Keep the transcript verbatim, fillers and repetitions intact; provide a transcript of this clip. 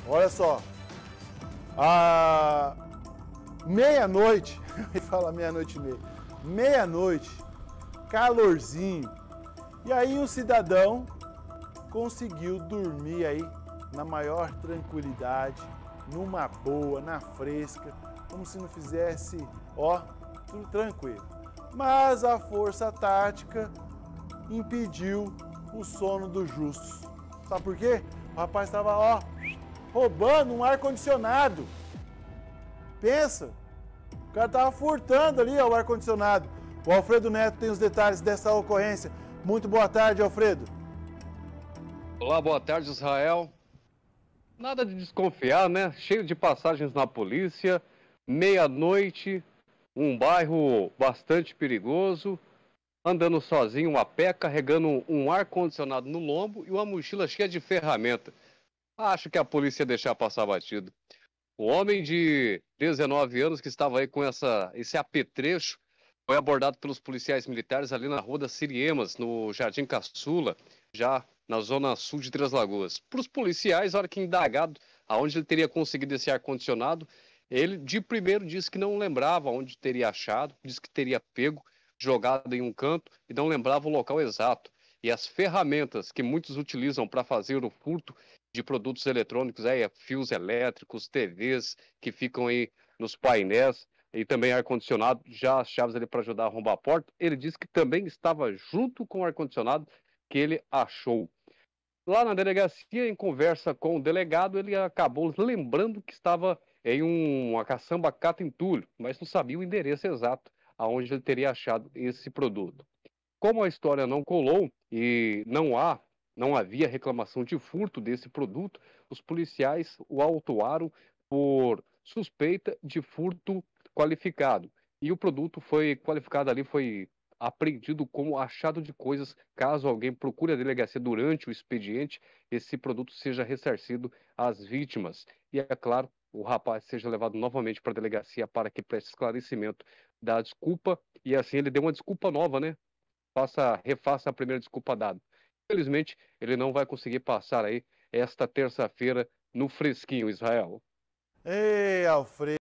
Olha só. À meia-noite, ele fala meia-noite e meia, meia-noite, calorzinho. E aí o cidadão conseguiu dormir aí na maior tranquilidade, numa boa, na fresca, como se não fizesse, ó, tudo tranquilo. Mas a força tática impediu o sono dos justos. Sabe por quê? O rapaz estava, ó, roubando um ar-condicionado. Pensa, o cara estava furtando ali ó, o ar-condicionado. O Alfredo Neto tem os detalhes dessa ocorrência. Muito boa tarde, Alfredo. Olá, boa tarde, Israel. Nada de desconfiar, né? Cheio de passagens na polícia, meia-noite, um bairro bastante perigoso, andando sozinho a pé, carregando um ar-condicionado no lombo e uma mochila cheia de ferramenta. Acho que a polícia ia deixar passar batido. O homem de dezenove anos que estava aí com essa, esse apetrecho foi abordado pelos policiais militares ali na Rua das Siriemas, no Jardim Caçula, já na zona sul de Três Lagoas. Para os policiais, a hora que indagado aonde ele teria conseguido esse ar-condicionado, ele de primeiro disse que não lembrava onde teria achado, disse que teria pego, jogado em um canto e não lembrava o local exato. E as ferramentas que muitos utilizam para fazer o furto de produtos eletrônicos, é, fios elétricos, T Vs que ficam aí nos painéis e também ar-condicionado, já as chaves ali para ajudar a arrombar a porta. Ele disse que também estava junto com o ar-condicionado que ele achou. Lá na delegacia, em conversa com o delegado, ele acabou lembrando que estava em um, uma caçamba cata entulho, mas não sabia o endereço exato aonde ele teria achado esse produto. Como a história não colou e não há, não havia reclamação de furto desse produto, os policiais o autuaram por suspeita de furto qualificado. E o produto foi qualificado ali, foi apreendido como achado de coisas. Caso alguém procure a delegacia durante o expediente, esse produto seja ressarcido às vítimas. E é claro, o rapaz seja levado novamente para a delegacia para que preste esclarecimento da desculpa. E assim ele deu uma desculpa nova, né? Faça, refaça a primeira desculpa dada. Infelizmente, ele não vai conseguir passar aí esta terça-feira no fresquinho, Israel. Ei, Alfredo.